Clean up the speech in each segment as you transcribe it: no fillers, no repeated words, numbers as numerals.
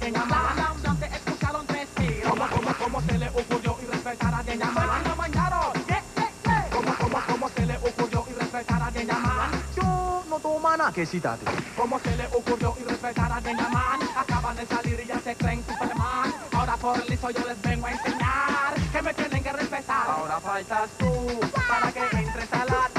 de llamar. La ambulante escucharon 3 tiros. ¿Cómo se le ocurrió irrespetar a de llamar? No mañaron. ¿Cómo se le ocurrió irrespetar a de llamar? Yo no tomo nada que citate. ¿Cómo se le ocurrió irrespetar a de llamar? Acaban de salir y ya se creen Superman. Ahora por listo yo les vengo a enseñar que me tienen que respetar. Ahora faltas tú para que entres a la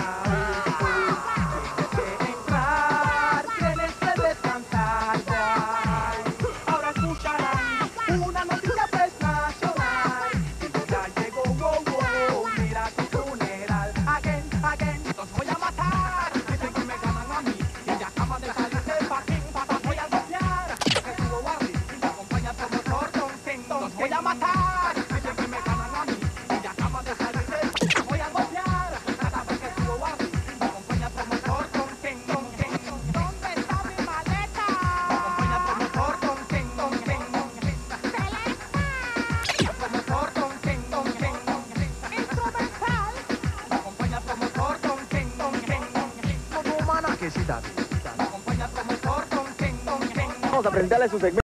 voy a matar, dicen que me ganan a mí y ya acaban de salir de voy a golpear, cada vez que subo a mí me acompaña promotor con Ken. ¿Dónde está mi maleta? Me acompaña promotor con Ken. Promotor con Ken. Instrumental. Me acompaña promotor con Ken. No tomo nada que citate. Me acompaña promotor con Ken. Vamos a presentarle su segmento.